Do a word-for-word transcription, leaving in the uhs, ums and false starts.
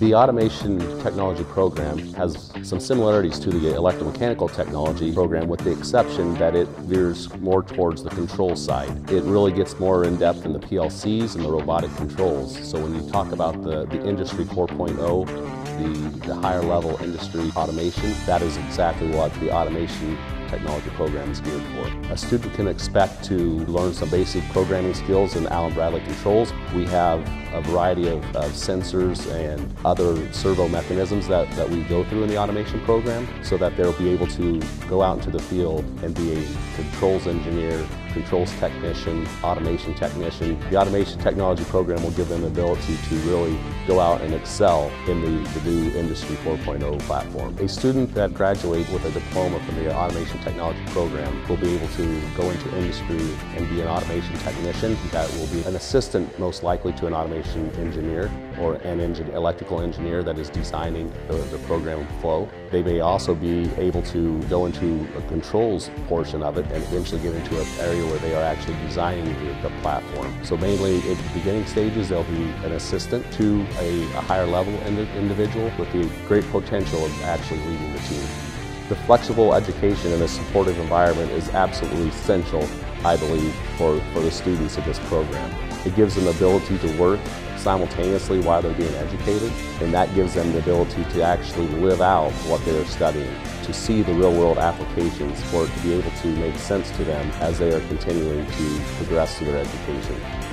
The automation technology program has some similarities to the electromechanical technology program, with the exception that it veers more towards the control side. It really gets more in depth in the P L Cs and the robotic controls. So when you talk about the, the Industry four point oh, the, the higher level industry automation, that is exactly what the automation technology program is geared for. A student can expect to learn some basic programming skills in Allen Bradley controls. We have a variety of, of sensors and other servo mechanisms that, that we go through in the automation program, so that they'll be able to go out into the field and be a controls engineer, controls technician, automation technician. The automation technology program will give them the ability to really go out and excel in the, the new Industry four point oh platform. A student that graduates with a diploma from the automation technology program will be able to go into industry and be an automation technician. That will be an assistant, most likely, to an automation engineer or an engine, electrical engineer that is designing the, the program flow. They may also be able to go into a controls portion of it and eventually get into an area where they are actually designing the, the platform. So mainly at the beginning stages, they'll be an assistant to a, a higher level indi individual with the great potential of actually leading the team. The flexible education in a supportive environment is absolutely essential, I believe, for, for the students of this program. It gives them the ability to work simultaneously while they're being educated, and that gives them the ability to actually live out what they're studying, to see the real-world applications, for it to be able to make sense to them as they are continuing to progress through their education.